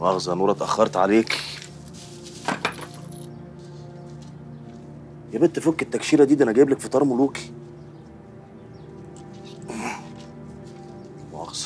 مؤاخذة يا نورة، اتأخرت عليك. يا بنت فك التكشيرة دي، ده أنا جايب لك فطار ملوكي. مؤاخذة.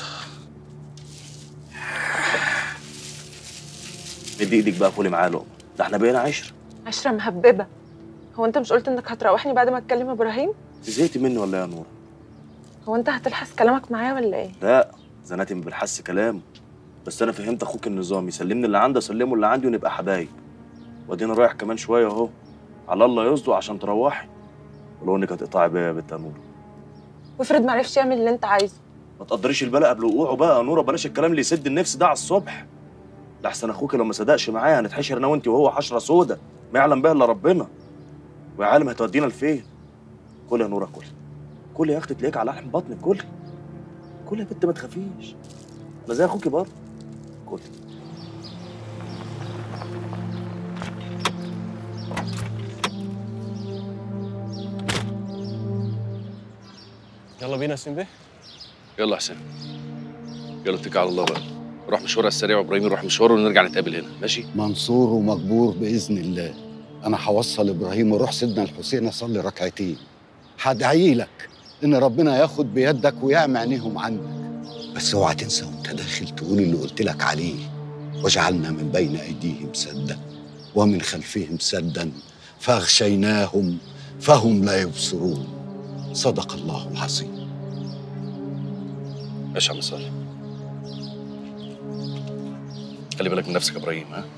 مدي ايدك بقى، كلي معاه لقمة، ده احنا بقينا عشرة. عشرة مهببة. هو انت مش قلت انك هتروحني بعد ما اتكلم ابراهيم؟ انت زهقتي مني ولا إيه يا نورة؟ هو انت هتلحس كلامك معايا ولا ايه؟ لا، زناتي ما بالحس كلام. بس أنا فهمت أخوك النظام، يسلمني اللي عنده أسلمه اللي عندي ونبقى حبايب. وأدينا رايح كمان شوية أهو، على الله يصدق عشان تروحي. ولو إنك هتقطعي بيا يا بنت يا نورة. وافرض معرفش يعمل اللي انت عايزه؟ ما تقدريش البلاء قبل وقوعه بقى يا نورة، بلاش الكلام اللي يسد النفس ده على الصبح. لحسن اخوك لو ما صدقش معايا هنتحشر انا وانت وهو حشره سودا ما يعلم بها الا ربنا. ويا عالم هتودينا لفين. كل يا نورة، كل يا اختي، تلاقيك على لحم بطنك. كل يا بنت، ما تخافيش، انا زي اخوكي برضه. كل. يلا بينا يا سين بيه. يلا يا حسين، يلا اتكل على الله بقى. روح مشوار على السريع وابراهيم يروح مشواره ونرجع نتقابل هنا، ماشي؟ منصور ومجبور باذن الله. انا هوصل ابراهيم واروح سيدنا الحسين اصلي ركعتين. هدعي لك ان ربنا ياخد بيدك ويعمي عينيهم عنك. بس اوعى تنسى وانت داخل تقول اللي قلت لك عليه: وجعلنا من بين ايديهم سدا ومن خلفهم سدا فاغشيناهم فهم لا يبصرون. صدق الله العظيم. ماشي يا عم صالح. خلي بالك من نفسك يا ابراهيم، ها؟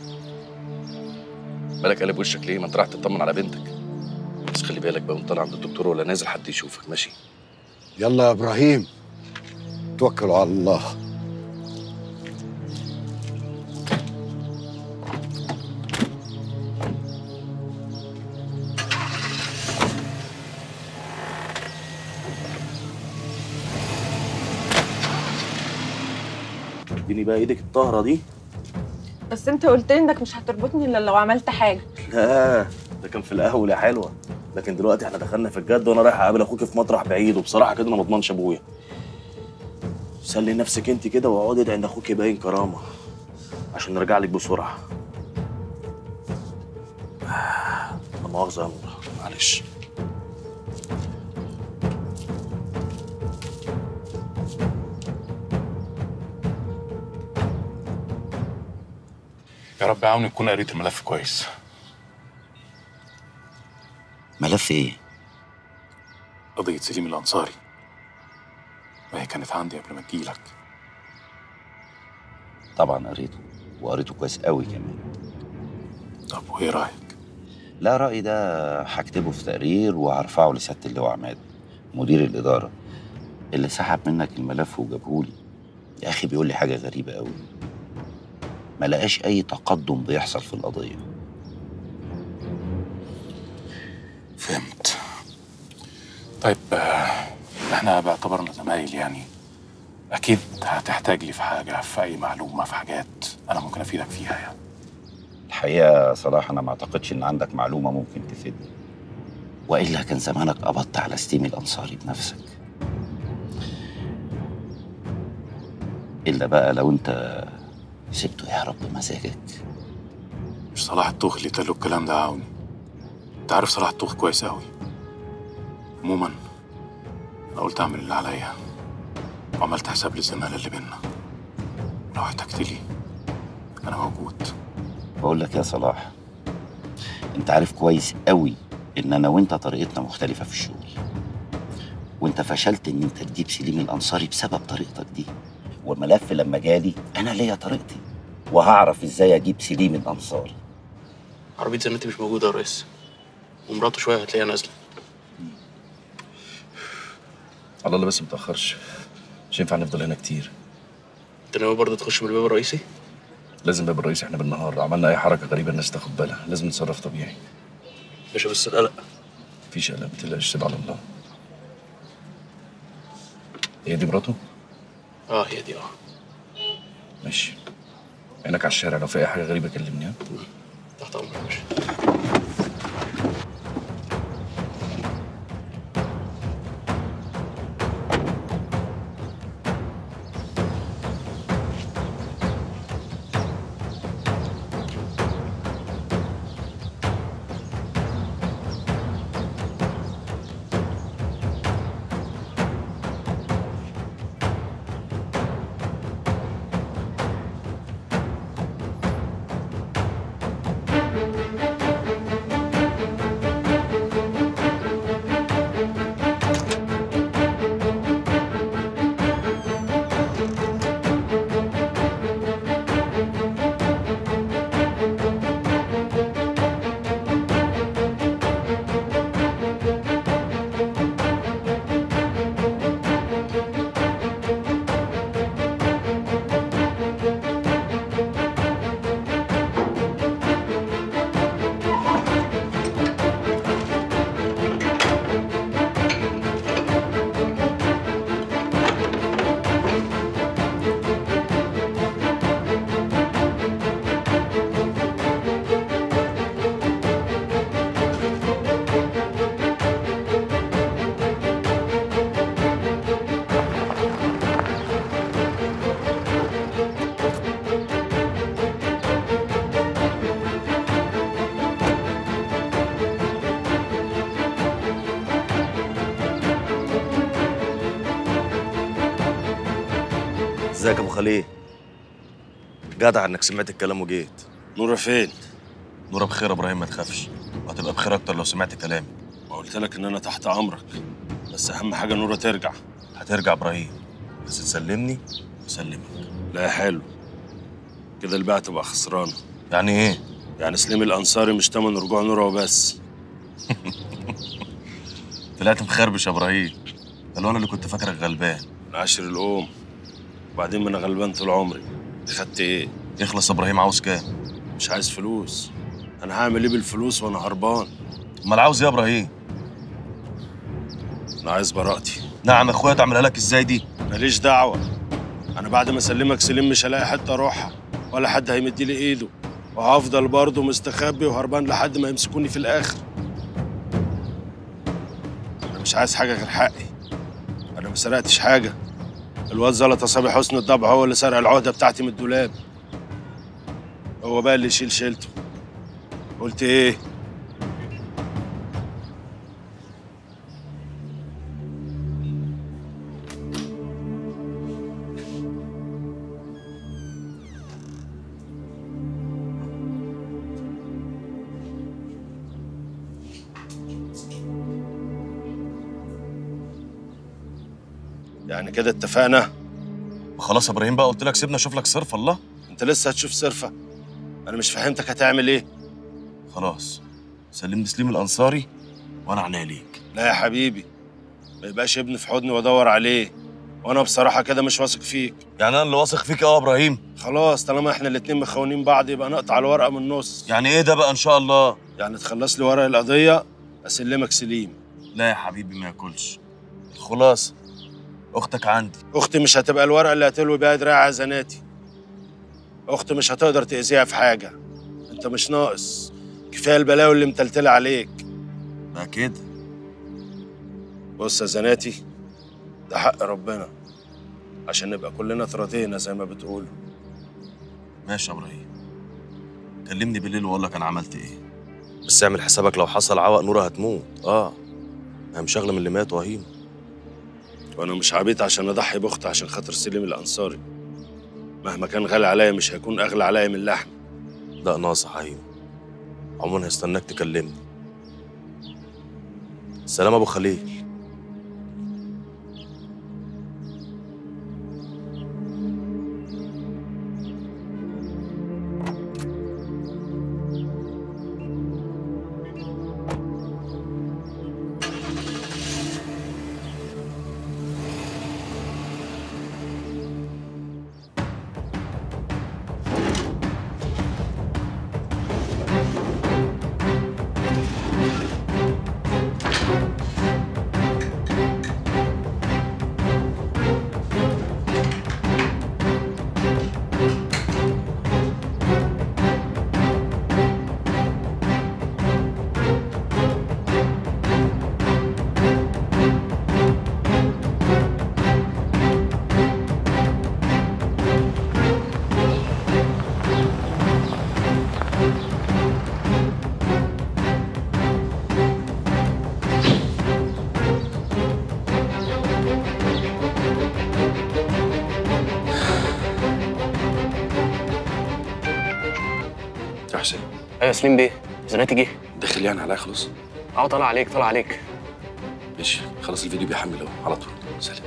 بالك قلب وشك ليه؟ ما انت رايح تطمن على بنتك. بس خلي بالك بقى وانت طالع عند الدكتور ولا نازل حد يشوفك، ماشي؟ يلا يا ابراهيم، توكلوا على الله. اديني بقى ايدك الطاهره دي. بس انت قلت لي انك مش هتربطني الا لو عملت حاجه. لا، ده كان في الاول يا حلوه، لكن دلوقتي احنا دخلنا في الجد، وانا رايح اقابل اخوك في مطرح بعيد، وبصراحه كده انا ما اضمنش ابويا. سلي نفسك انت كده واقعدي ادعي ان اخوك يبين كرامه عشان نرجع لك بسرعه. لا مؤاخذه يا نور، معلش. يا رب يعاونك تكون قريت الملف كويس. ملف ايه؟ قضية سليم الأنصاري، ما هي كانت عندي قبل ما تجيلك. طبعا قريته، وقريته كويس قوي كمان. طب وإيه رأيك؟ لا، رأيي ده هكتبه في تقرير وهرفعه لسيادة اللواء عماد مدير الإدارة اللي سحب منك الملف وجابهولي. يا أخي بيقول لي حاجة غريبة قوي، ما لقاش أي تقدم بيحصل في القضية. فهمت. طيب احنا باعتبارنا زمايل يعني، أكيد هتحتاج لي في حاجة، في أي معلومة، في حاجات أنا ممكن أفيدك فيها يعني. الحقيقة صراحة أنا ما أعتقدش إن عندك معلومة ممكن تفيدني، وإلا كان زمانك قبضت على سليم الأنصاري بنفسك. إلا بقى لو أنت سبته يهرب بمزاجك. مش صلاح الطوخ اللي قال له الكلام ده عاوني. أنت عارف صلاح الطوخ كويس أوي. عموما أنا قلت أعمل اللي عليا، وعملت حساب للزمالة اللي بينا. لو احتجت لي أنا موجود. بقول لك يا صلاح، أنت عارف كويس قوي إن أنا وأنت طريقتنا مختلفة في الشغل، وأنت فشلت إن أنت تجيب سليم الأنصاري بسبب طريقتك دي. والملف لما جالي أنا ليا طريقتي، وهعرف إزاي أجيب سليم الأنصاري. عربية زناتي مش موجودة يا ريس، ومراته شوية هتلاقيها نازلة. على الله بس متأخرش، مش ينفع نفضل هنا كتير. انت ناوي برضه تخش من الباب الرئيسي؟ لازم باب الرئيس، احنا بالنهار عملنا أي حركة غريبة الناس تاخد بالها، لازم نتصرف طبيعي. باشا بس القلق. مفيش قلق، متقلقش، سيب على الله. هي دي مراته؟ هي دي ماشي. عينك على الشارع، لو في أي حاجة غريبة كلمني. ها؟ تحت أمرك يا باشا. ازيك يا ابو خليل؟ جدع انك سمعت الكلام وجيت. نورة فين؟ نورة بخير يا ابراهيم، ما تخافش، وهتبقى بخير اكتر لو سمعت كلامي. ما قلت لك ان انا تحت امرك، بس اهم حاجه نورة ترجع. هترجع ابراهيم، بس تسلمني وسلمك. لا يا حلو، كده البيعة تبقى خسرانه. يعني ايه؟ يعني سليم الانصاري مش تمن رجوع نورة وبس. طلعت مخربش يا ابراهيم، ده لو انا اللي كنت فاكرك غلبان. من عشر الام، وبعدين ما انا غلبان طول عمري. خدت ايه؟ يخلص يا ابراهيم، عاوز كام؟ مش عايز فلوس. انا هعمل ايه بالفلوس وانا هربان؟ امال عاوز ايه يا ابراهيم؟ انا عايز براءتي. نعم يا اخويا، تعملها لك ازاي دي؟ ماليش دعوه. انا بعد ما اسلمك سليم مش هلاقي حته اروحها، ولا حد هيمد لي ايده، وهفضل برضه مستخبي وهربان لحد ما يمسكوني في الاخر. انا مش عايز حاجه غير حقي. انا ما سرقتش حاجه. الواد زلطه صبي حسن الضبع هو اللي سرق العهده بتاعتي من الدولاب. هو بقى اللي يشيل شيلته. قلت ايه؟ يعني كده اتفقنا؟ خلاص يا ابراهيم بقى، قلت لك سيبنا اشوف لك صرف. الله، انت لسه هتشوف صرفه؟ انا مش فهمتك هتعمل ايه؟ خلاص سلمني سليم الانصاري وانا عناية ليك. لا يا حبيبي، ما يبقاش ابني في حضني وادور عليه، وانا بصراحه كده مش واثق فيك. يعني انا اللي واثق فيك يا ابراهيم؟ خلاص، طالما احنا الاتنين مخونين بعض يبقى نقطع الورقه من النص. يعني ايه ده بقى ان شاء الله؟ يعني تخلص لي ورق القضيه اسلمك سليم. لا يا حبيبي، ما ياكلش. الخلاصه اختك عندي. اختي مش هتبقى الورقه اللي هتلوي بيها دراع عزناتي. اختي مش هتقدر تاذيها في حاجه. انت مش ناقص، كفايه البلاوي اللي متلتله عليك. بقى كده. بص يا زناتي، ده حق ربنا، عشان نبقى كلنا اتراضينا زي ما بتقولوا. ماشي يا ابراهيم، كلمني بالليل واقول لك انا عملت ايه. بس اعمل حسابك لو حصل عوق نورة هتموت. انا مش اغلى من اللي مات وهيم. وانا مش عبيط عشان اضحي باختي عشان خاطر سليم الانصاري. مهما كان غالي عليا مش هيكون اغلى عليا من لحم. لا ناصح هيم، عموما هستناك تكلمني. سلام ابو خليل. يا حسين. ايوه سليم بيه، زناتي جه. داخل يعني عليا خلاص؟ طالع عليك طالع عليك. ماشي، خلاص الفيديو بيحمل اهو على طول. سلام.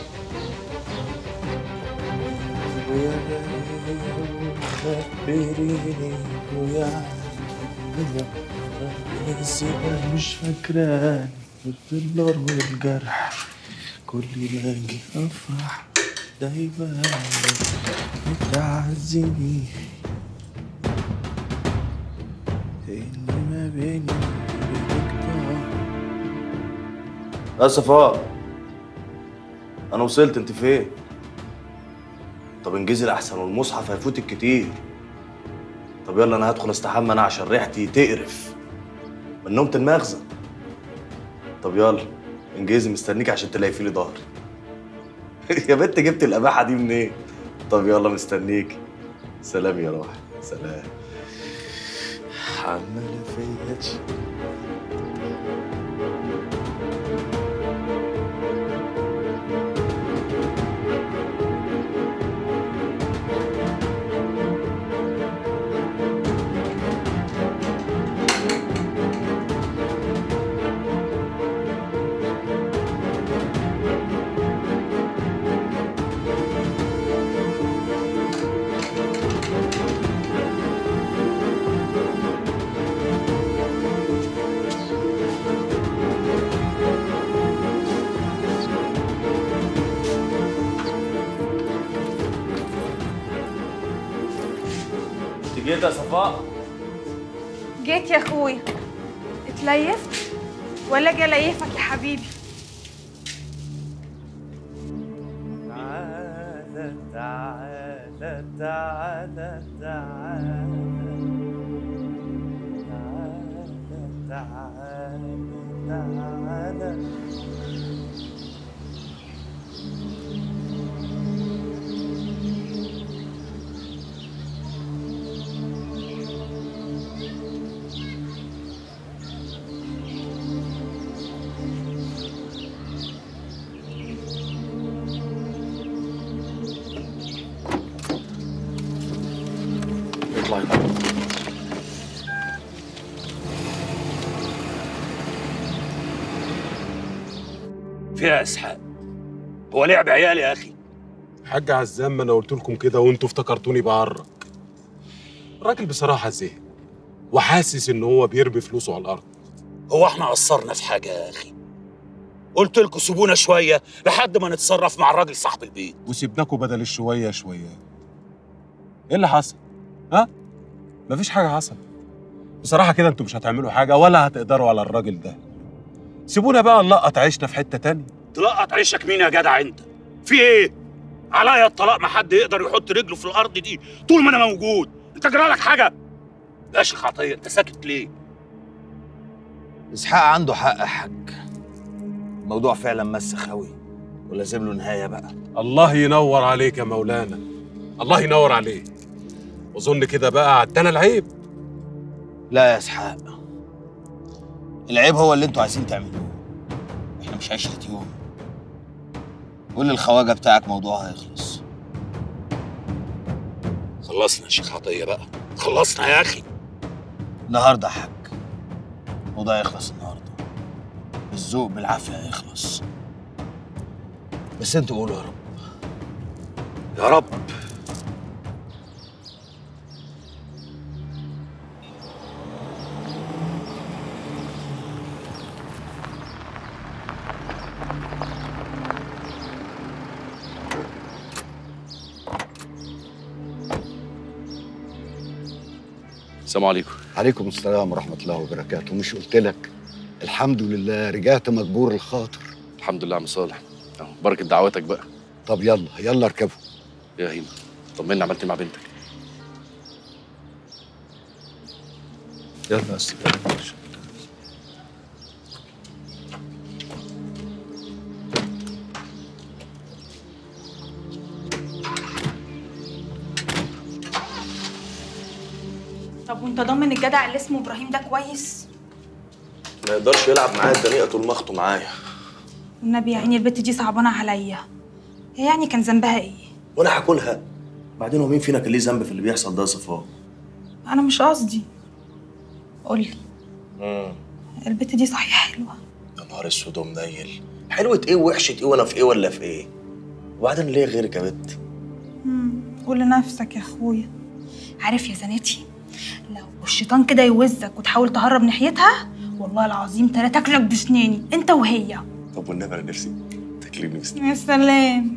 مش فاكراني بالنار والجرح، كل ما اجي افرح دايما بتعزني اللي ما بيني وبينك. يا صفاء، انا وصلت، انت فين؟ طب انجزي الاحسن والمصحف هيفوتك كتير. طب يلا انا هدخل استحمى انا عشان ريحتي تقرف من نومة المخزن. طب يلا انجزي، مستنيك عشان تلاقي لي ظهري. يا بنت جبت القباحه دي منين؟ طب يلا مستنيك. سلام يا روحي، سلام. عمالة فيا جيت يا صفاء؟ جيت يا اخويا. اتليفت ولا اجي اليفك يا حبيبي؟ تعالى تعالى تعالى تعالى تعالى تعالى. اطلع يلا. فيها اسحاق، هو لعب عيالي يا اخي. حاج عزام، ما انا قلت لكم كده وانتوا افتكرتوني بعرق. الراجل بصراحه زهق وحاسس ان هو بيرمي فلوسه على الارض. هو احنا قصرنا في حاجه يا اخي؟ قلت لكم سيبونا شويه لحد ما نتصرف مع الراجل صاحب البيت. وسيبناكوا بدل الشويه شويه. ايه اللي حصل؟ ها؟ مفيش حاجه حصلت. بصراحه كده انتوا مش هتعملوا حاجه ولا هتقدروا على الراجل ده. سيبونا بقى نلقط عيشنا في حته تانية. تلقط عيشك مين يا جدع انت؟ في ايه؟ عليا الطلاق، ما حد يقدر يحط رجله في الارض دي طول ما انا موجود. انت جرالك حاجه؟ باشا خطيه، انت ساكت ليه؟ اسحاق عنده حق يا حاج. الموضوع فعلا مسخ قوي ولازم له نهايه بقى. الله ينور عليك يا مولانا، الله ينور عليك. واظن كده بقى عدنا العيب. لا يا اسحاق، العيب هو اللي انتوا عايزين تعملوه. احنا مش عشرة يوم. قول للخواجه بتاعك موضوعها هيخلص. خلصنا يا شيخ عطيه بقى، خلصنا يا اخي. النهارده يا حاج الموضوع يخلص النهارده. الذوق بالعافيه هيخلص. بس انتوا قولوا يا رب. يا رب. السلام عليكم. عليكم السلام ورحمة الله وبركاته. مش قلت لك الحمد لله رجعت مجبور الخاطر؟ الحمد لله يا عم صالح، بركة دعواتك بقى. طب يلا يلا اركبوا. يا هيما طمني عملت ايه مع بنتك؟ يلا يا استاذ. طب وانت ضامن الجدع اللي اسمه ابراهيم ده كويس؟ ما يقدرش يلعب معايا الدنيا طول ما اخته معايا. والنبي يا عيني البت دي صعبانه عليا. هي يعني كان ذنبها ايه؟ وانا هاكلها؟ بعدين هو مين فينا كان ليه ذنب في اللي بيحصل ده يا صفاء؟ انا مش قصدي. قولي البت دي صحيح حلوه؟ يا نهار اسود ومنيل، حلوة ايه ووحشة ايه وانا في ايه ولا في ايه؟ وبعدين ليه غيرك يا بت؟ قول لنفسك يا اخويا. عارف يا زناتي، لو الشيطان كده يوزك وتحاول تهرب ناحيتها والله العظيم تاكلك بسناني انت وهي. طب والنبي انا نفسي تاكليني بسناني. يا سلام.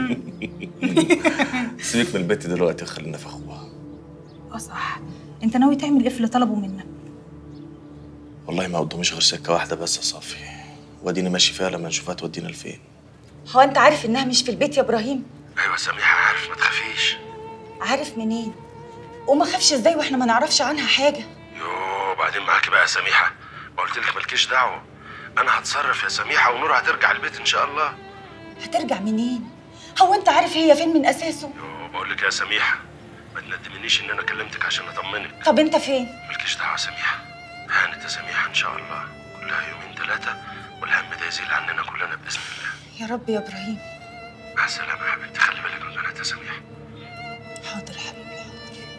سيبك من البت دلوقتي وخلينا في اخوها. صح. انت ناوي تعمل ايه في اللي طلبه منك؟ والله ما قداميش غير سكه واحده بس يا صافي، واديني ماشي فيها لما نشوفها تودينا لفين. هو انت عارف انها مش في البيت يا ابراهيم؟ ايوه سميحه عارف، ما تخافيش. عارف منين؟ وما خافش ازاي واحنا ما نعرفش عنها حاجه؟ يوه بعدين معاكي بقى يا سميحه، ما قلت لك مالكيش دعوه. انا هتصرف يا سميحه ونور هترجع البيت ان شاء الله. هترجع منين؟ هو انت عارف هي فين من اساسه؟ يوه بقول لك يا سميحه ما تندمنيش ان انا كلمتك عشان اطمنك. طب انت فين؟ مالكيش دعوه يا سميحه. هانت يا سميحه ان شاء الله، كلها يومين ثلاثه والهم ده يزيل عننا كلنا باذن الله. يا رب يا ابراهيم. مع السلامه يا حبيبتي، خلي بالك من البنات يا سميحه. حاضر يا حبيبي حاضر.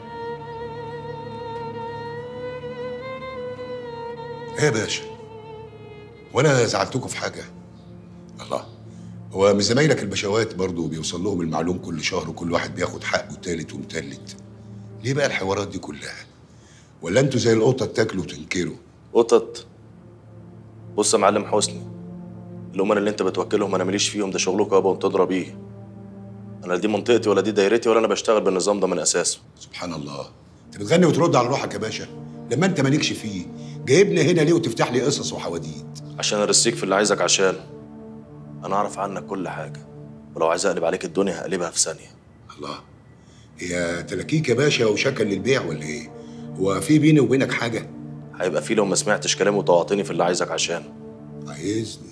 ايه يا باشا؟ وانا زعلتكم في حاجه؟ الله، هو من زمايلك البشوات برضه بيوصل لهم المعلوم كل شهر وكل واحد بياخد حقه تالت ومتلت. ليه بقى الحوارات دي كلها؟ ولا انتوا زي القطط تاكلوا وتنكروا؟ قطط؟ بص يا معلم حسني، الأمر اللي انت بتوكلهم انا ماليش فيهم، ده شغلكم يابا وانت تضرب بيه. انا دي منطقتي ولا دي دايرتي ولا انا بشتغل بالنظام ده من اساسه. سبحان الله، انت بتغني وترد على روحك يا باشا؟ لما انت مالكش فيه جايبنا هنا ليه وتفتح لي قصص وحواديت؟ عشان ارسيك في اللي عايزك عشانه. انا اعرف عنك كل حاجه، ولو عايز اقلب عليك الدنيا هقلبها في ثانيه. الله، هي تلاكيك يا باشا وشكل للبيع ولا ايه؟ هو في بيني وبينك حاجه؟ هيبقى في لو ما سمعتش كلامي وطوعتني في اللي عايزك عشانه. عايزني؟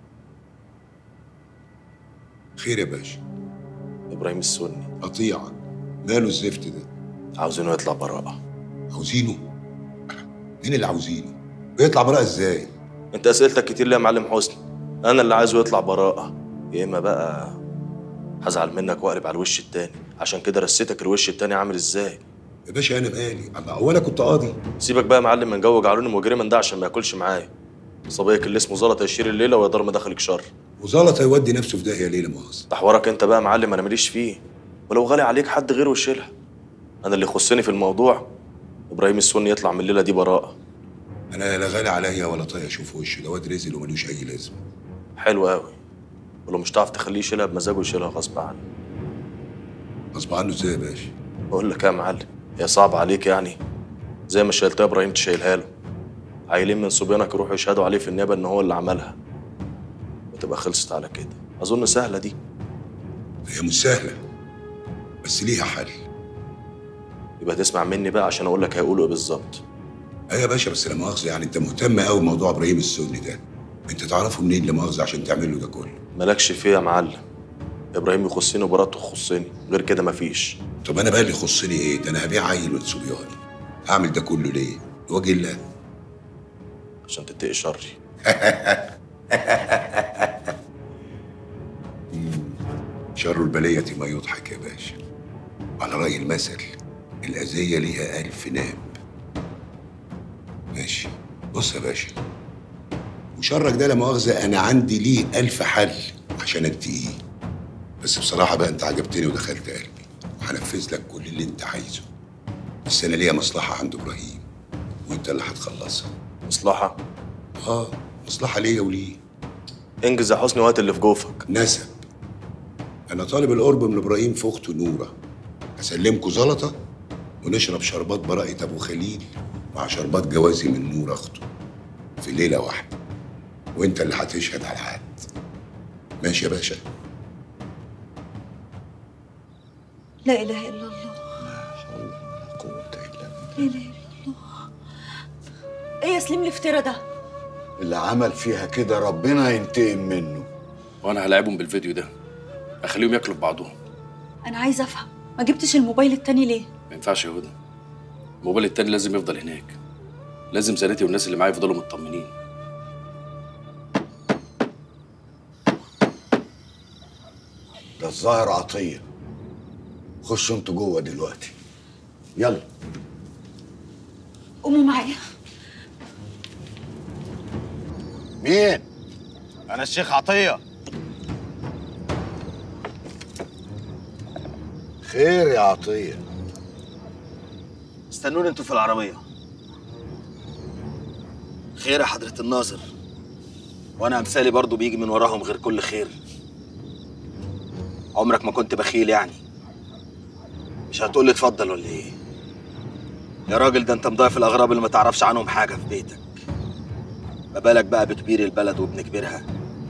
خير يا باشا؟ ابراهيم السني قطيعا، ماله الزفت ده؟ عاوزينه يطلع براءه. عاوزينه؟ مين اللي عاوزينه؟ بيطلع براءه ازاي؟ انت اسئلتك كتير ليه يا معلم حسني؟ انا اللي عايزه يطلع براءه، يا اما بقى هزعل منك واقلب على الوش التاني. عشان كده رسيتك الوش التاني عامل ازاي. يا باشا انا مالي؟ الله، هو انا كنت قاضي؟ سيبك بقى يا معلم من جو جعلوني مجرما ده عشان ما ياكلش معايا. صبيك اللي اسمه زلط هيشير الليله ويا دار ما دخلك شر. وزلط هيودي نفسه في داهيه ليه لا مؤاخذه؟ ده حوارك انت بقى يا معلم، انا ماليش فيه. ولو غالي عليك حد غيره يشيلها. انا اللي يخصني في الموضوع ابراهيم السني يطلع من الليله دي براءه. انا لا غالي عليا ولا طايق اشوف وشه، ده واد رزل وملوش اي لازمه. حلو قوي. ولو مش هتعرف تخليه يشيلها بمزاجه يشيلها غصب عنه. غصب عنه ازاي يا باشا؟ بقول لك يا معلم، هي صعبه عليك يعني؟ زي ما شيلتها ابراهيم تشيلها له. عيلين من صبيانك يروحوا يشهدوا عليه في النيابه ان هو اللي عملها، وتبقى خلصت على كده. اظن سهله دي. هي مش سهله، بس ليها حل. يبقى تسمع مني بقى عشان اقول لك هيقولوا ايه بالظبط. ايوه يا باشا، بس لا مؤاخذه يعني انت مهتم قوي بموضوع ابراهيم السني ده. انت تعرفه منين لا مؤاخذه عشان تعمل له ده كله؟ مالكش فيه يا معلم. ابراهيم يخصني وبراءته تخصني، غير كده مفيش. طب انا بقى اللي يخصني ايه؟ ده انا هبيع عيل من صبياني. اعمل ده كله ليه؟ لوجه الله. عشان تتقي شري. شر البلية ما يضحك يا باشا. على رأي المثل، الأذية ليها 1000 ناب. ماشي، بص يا باشا، وشرك ده لا مؤاخذة أنا عندي ليه 1000 حل عشان أتقيه. بس بصراحة بقى أنت عجبتني ودخلت قلبي، وهنفذ لك كل اللي أنت عايزه. بس أنا ليا مصلحة عند إبراهيم، وأنت اللي هتخلصها. مصلحة؟ مصلحة ليا وليه. انجز يا حسني وهات اللي في جوفك. نسب. أنا طالب القرب من إبراهيم في أخته نورة. هسلمكوا زلطة ونشرب شربات براءة أبو خليل مع شربات جوازي من نور أخته في ليلة واحدة، وأنت اللي هتشهد على العقد. ماشي يا باشا؟ لا إله إلا الله. لا إله إلا الله. إيه يا سليم الافتراء ده؟ اللي عمل فيها كده ربنا ينتقم منه. وانا هلاعبهم بالفيديو ده، اخليهم ياكلوا ببعضهم. أنا عايزة أفهم، ما جبتش الموبايل التاني ليه؟ ما ينفعش يا هدى، الموبايل التاني لازم يفضل هناك. لازم زناتي والناس اللي معايا يفضلوا مطمنين. ده الظاهر عطية. خشوا انتوا جوه دلوقتي، يلا. قوموا معايا. مين؟ أنا الشيخ عطية. خير يا عطية؟ استنوني انتوا في العربية. خير يا حضرة الناظر، وأنا أمثالي برضو بيجي من وراهم غير كل خير. عمرك ما كنت بخيل يعني؟ مش هتقولي اتفضل ولا إيه؟ يا راجل ده أنت مضايف الأغراب اللي ما تعرفش عنهم حاجة في بيتك. ما بالك بقى بكبير البلد وابن كبيرها؟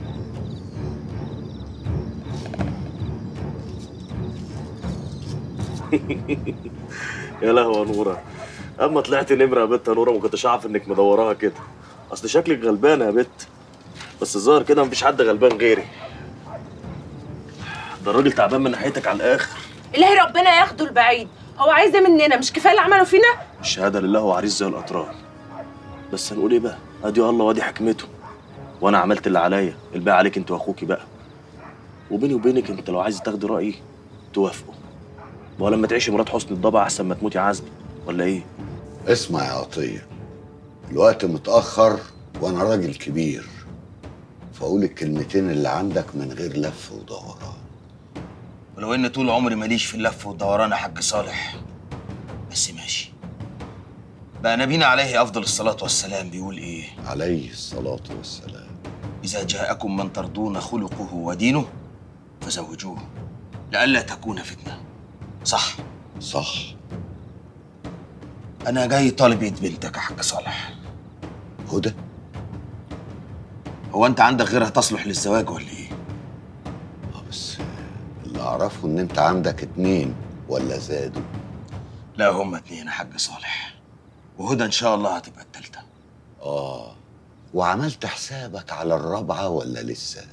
يا لهوي يا نوره، اما طلعت نمره يا بت يا نوره ما كنتش عارف انك مدوراها كده. اصل شكلك غلبانه يا بت، بس الظاهر كده مفيش حد غلبان غيري. ده الراجل تعبان من ناحيتك على الاخر. إلهي ربنا ياخده البعيد. هو عايز ايه مننا؟ مش كفايه اللي عمله فينا؟ الشهاده لله هو عريس زي الاطرار. بس هنقول ايه بقى؟ ادي الله وادي حكمته. وانا عملت اللي عليا، الباقي عليك انت واخوكي بقى. وبيني وبينك انت لو عايز تاخدي رايي توافقوا. ولما تعيشي مرات حسن الضبع احسن ما تموتي عزبي، ولا ايه؟ اسمع يا عطية، الوقت متأخر وأنا راجل كبير، فأقول الكلمتين اللي عندك من غير لف ودوران. ولو إن طول عمري ماليش في اللف والدوران يا حاج صالح، بس ماشي. بقى نبينا عليه أفضل الصلاة والسلام بيقول إيه؟ عليه الصلاة والسلام: إذا جاءكم من ترضون خلقه ودينه فزوجوه لئلا تكون فتنة. صح؟ صح. انا جاي طالب ايد بنتك يا حاج صالح. هدى؟ هو انت عندك غيرها تصلح للزواج ولا ايه؟ بس اللي اعرفه ان انت عندك 2 ولا زادوا؟ لا هما 2 يا حاج صالح، وهدى ان شاء الله هتبقى التالتة. وعملت حسابك على الرابعة ولا لسه؟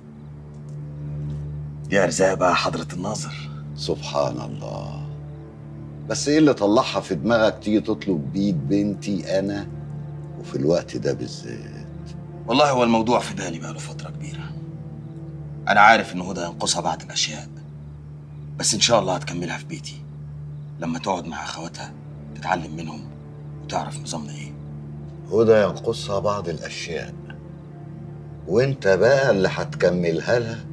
دي ارزاق بقى حضرة الناظر. سبحان الله. بس ايه اللي طلعها في دماغك تيجي تطلب بيد بنتي انا وفي الوقت ده بالذات؟ والله هو الموضوع في بالي بقاله فترة كبيرة. أنا عارف إن هدى ينقصها بعض الأشياء، بس إن شاء الله هتكملها في بيتي لما تقعد مع أخواتها تتعلم منهم وتعرف نظامنا إيه. هدى ينقصها بعض الأشياء وأنت بقى اللي هتكملها لها؟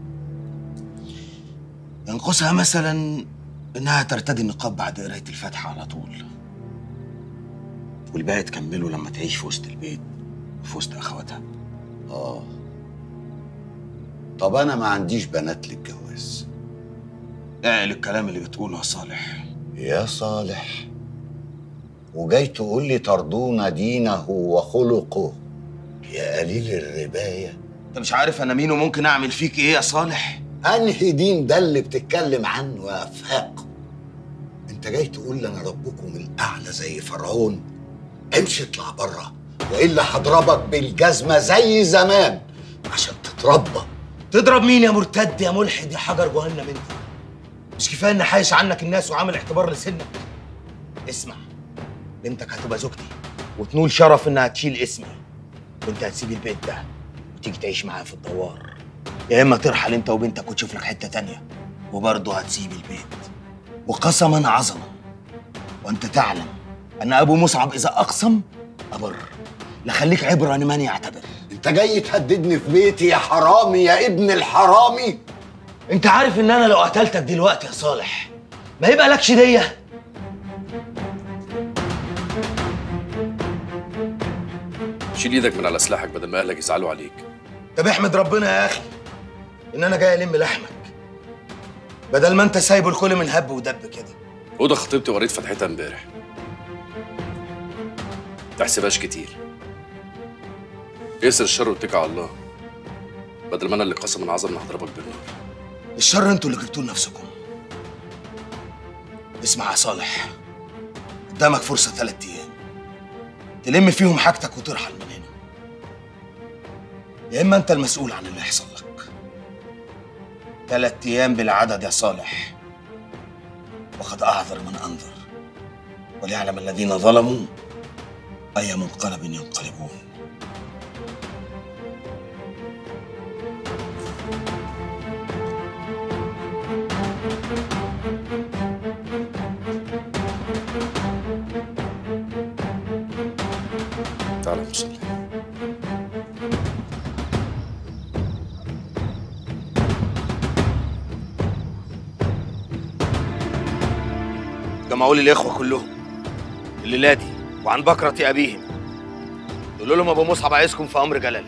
ينقصها مثلا إنها ترتدي النقاب بعد قراية الفاتحة على طول، والباقي تكمله لما تعيش في وسط البيت وفي وسط أخواتها. طب أنا ما عنديش بنات للجواز. اعقل الكلام اللي بتقوله يا صالح. يا صالح، وجاي تقول لي ترضون دينه وخلقه يا قليل الرباية؟ أنت مش عارف أنا مين وممكن أعمل فيك إيه يا صالح؟ أنهي دين ده اللي بتتكلم عنه يا أفاق؟ أنت جاي تقول لي أنا ربكم الأعلى زي فرعون؟ امشي اطلع بره وإلا هضربك بالجزمة زي زمان عشان تتربى. تضرب مين يا مرتد يا ملحد يا حجر جهنم انت؟ مش كفايه ان حايش عنك الناس وعامل اعتبار لسنك؟ اسمع، بنتك هتبقى زوجتي وتنول شرف انها تشيل اسمي، وانت هتسيب البيت ده وتيجي تعيش معايا في الدوار، يا اما ترحل انت وبنتك وتشوف لك حته تانيه وبرضه هتسيب البيت. وقسما عظما وانت تعلم ان ابو مصعب اذا اقسم ابر، لخليك عبره لمن يعتبر. انت جاي تهددني في بيتي يا حرامي يا ابن الحرامي؟ انت عارف ان انا لو قتلتك دلوقتي يا صالح ما يبقى لكش ديه؟ شيل ايدك من على سلاحك بدل ما اهلك يزعلوا عليك. طب احمد ربنا يا اخي ان انا جاي الم لحمك بدل ما انت سايبه الكل من هب ودب كده. هدى خطيبتي وريت فتحتها امبارح، تحسبهاش كتير. يسر الشر واتكل على الله بدل ما انا اللي قسما عظم هضربك بالنار. الشر انتوا اللي جبتوه لنفسكم. اسمع يا صالح، قدامك فرصة 3 أيام تلم فيهم حاجتك وترحل من هنا، يا إما أنت المسؤول عن اللي يحصل لك. 3 أيام بالعدد يا صالح، وقد أعذر من أنذر، وليعلم الذين ظلموا أي منقلب ينقلبون. تعالى يا مصلي. جمعوا لي الإخوة كلهم الليلة دي وعن بكرة أبيهم، قولوا لهم أبو مصعب عايزكم في أمر جلال.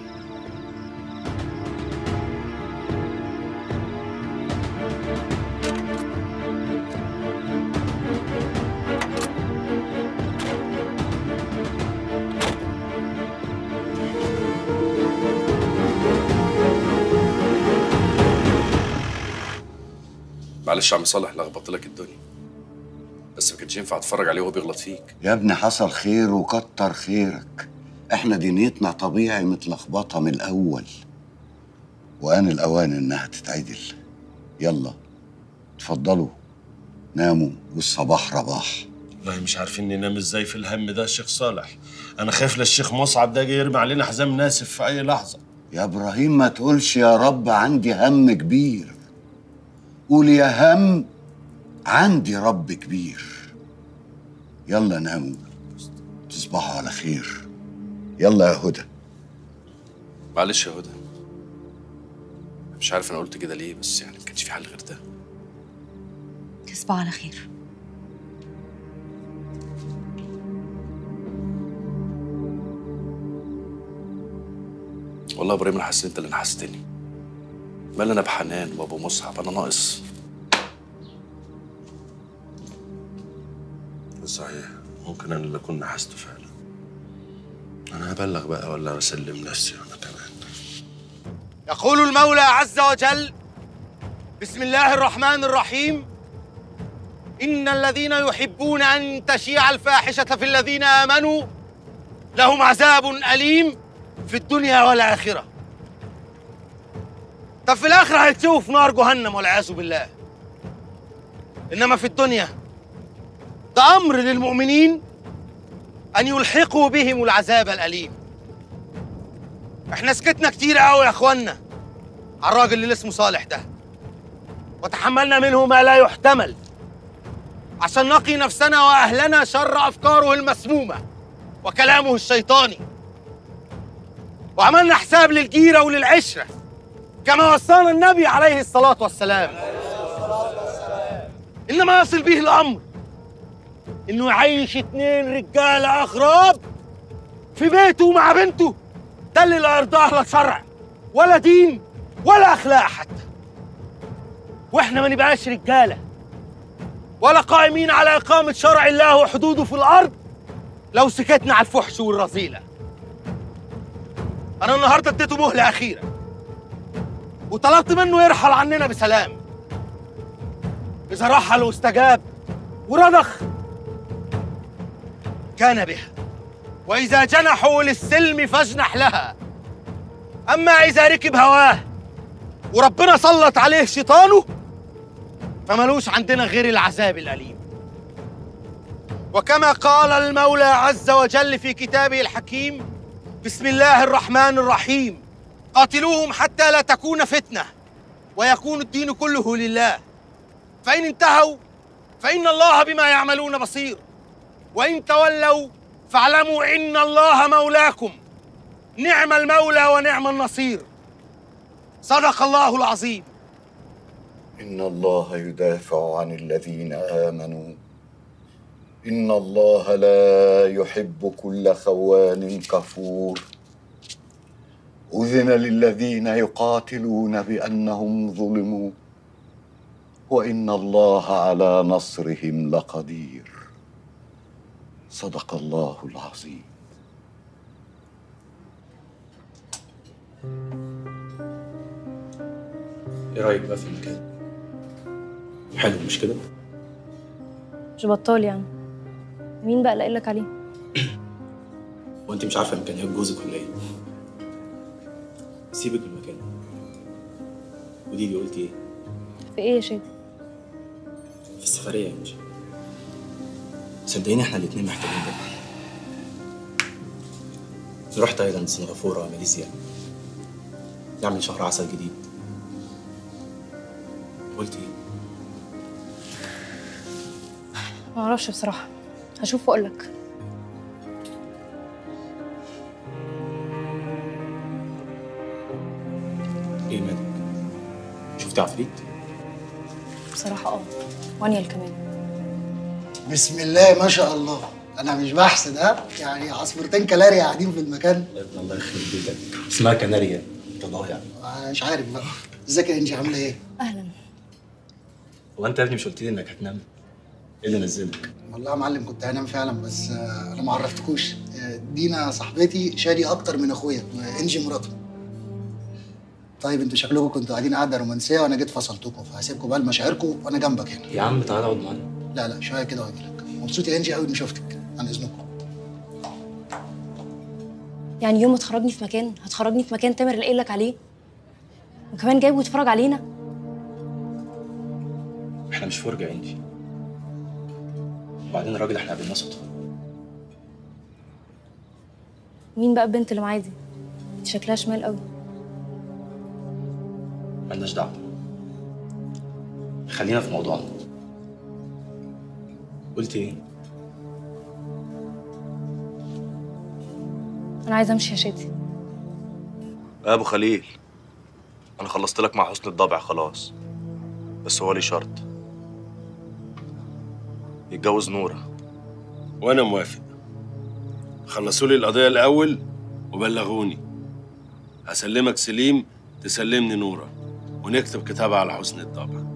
معلش يا عم صالح لخبطت لك الدنيا، بس ما كانش ينفع اتفرج عليه وهو بيغلط فيك. يا ابني حصل خير وكتر خيرك، احنا دنيتنا طبيعي متلخبطه من الاول، وان الاوان انها تتعدل. يلا اتفضلوا ناموا والصباح رباح. والله مش عارفين ننام ازاي في الهم ده يا شيخ صالح. انا خايف للشيخ مصعب ده جاي يرمي علينا حزام ناسف في اي لحظه. يا ابراهيم ما تقولش يا رب عندي هم كبير، قول يا هم عندي رب كبير. يلا ناموا تصبحوا على خير. يلا يا هدى. معلش يا هدى، مش عارف انا قلت كده ليه، بس يعني ما كانش في حل غير ده. تصبح على خير. والله يا ابراهيم انا حسيت انت اللي نحستني. مال انا بحنان وابو مصعب، انا ناقص؟ صحيح ممكن انا اللي اكون نحسته فعلا. انا هبلغ بقى ولا اسلم نفسي انا كمان؟ يقول المولى عز وجل: بسم الله الرحمن الرحيم: إن الذين يحبون أن تشيع الفاحشة في الذين آمنوا لهم عذاب أليم في الدنيا والآخرة. طب في الآخرة هيتسووا في نار جهنم والعياذ بالله. إنما في الدنيا ده أمر للمؤمنين أن يلحقوا بهم العذاب الأليم. إحنا سكتنا كتير قوي يا إخوانا على الراجل اللي اسمه صالح ده، وتحملنا منه ما لا يحتمل عشان نقي نفسنا وأهلنا شر أفكاره المسمومة وكلامه الشيطاني، وعملنا حساب للجيرة وللعشرة كما وصانا النبي عليه الصلاة والسلام. إنما يصل به الأمر إنه يعيش 2 رجالة أغراب في بيته مع بنته، ده اللي لا يرضاه لا شرع ولا دين ولا أخلاق حتى. وإحنا ما نبقاش رجالة ولا قائمين على إقامة شرع الله وحدوده في الأرض لو سكتنا على الفحش والرذيلة. أنا النهاردة اديته مهلة أخيرة وطلبت منه يرحل عننا بسلام. إذا رحل واستجاب ورضخ كان بها، وإذا جنحوا للسلم فاجنح لها. أما إذا ركب هواه وربنا سلط عليه شيطانه فملوش عندنا غير العذاب الأليم. وكما قال المولى عز وجل في كتابه الحكيم: بسم الله الرحمن الرحيم: قاتلوهم حتى لا تكون فتنة ويكون الدين كله لله، فإن انتهوا فإن الله بما يعملون بصير، وإن تولوا فاعلموا إن الله مولاكم، نعم المولى ونعم النصير. صدق الله العظيم. إن الله يدافع عن الذين آمنوا إن الله لا يحب كل خوان كفور. أذن للذين يقاتلون بأنهم ظلموا وإن الله على نصرهم لقدير. صدق الله العظيم. ايه رايك بقى في المكان؟ حلو مش كده؟ مش بطال يعني. مين بقى اللي قايل لك عليه؟ وانت مش عارفه امكانيات جوزك ولا ايه؟ سيبك من المكان. قولي لي قلتي ايه؟ في ايه يا شادي؟ في السفريه يا انجي. صدقيني احنا الاتنين محتاجين ده. نروح تايلاند، سنغافوره، ماليزيا، نعمل شهر عسل جديد. قلتي ايه؟ معرفش بصراحه، هشوف واقول لك. ايه مالك؟ شفتي عفريت؟ بصراحه وانيل كمان. بسم الله ما شاء الله. انا مش بحسد يعني عصفورتين كلاري قاعدين في المكان. الله يخرب بيتك، اسمها كناريا. انت ضايع. مش عارف بقى. ازيك يا انجي، عامله ايه؟ اهلا. هو انت يا ابني مش قلت لي انك هتنام؟ ايه اللي نزلك؟ والله يا معلم كنت هنام فعلا، بس انا ما عرفتكوش. دينا صاحبتي شادي اكتر من اخويا، وانجي مراته. طيب انتوا شكلكم كنتوا قاعدين قاعده رومانسيه وانا جيت فصلتكم، فهسيبكم بقى لمشاعركم وانا جنبك هنا. يا عم تعالى اقعد معانا. لا شويه كده واجي لك. مبسوط يا انجي قوي اني شفتك، عن اذنكم. يعني يوم ما تخرجني في مكان هتخرجني في مكان تامر اللي قايل لك عليه؟ وكمان جايب ويتفرج علينا؟ احنا مش فرجه يا انجي. وبعدين الراجل احنا قابلناه صدفه. مين بقى البنت اللي معايا دي؟ شكلها شمال قوي. مالناش دعوه، خلينا في موضوعنا. قلت ايه؟ انا عايزه امشي يا شادي. يا ابو خليل، انا خلصت لك مع حسن الضبع خلاص، بس هو لي شرط: يتجوز نوره. وانا موافق. خلصوا لي القضيه الاول وبلغوني. هسلمك سليم، تسلمني نوره، ونكتب كتابها على حسن الضبع.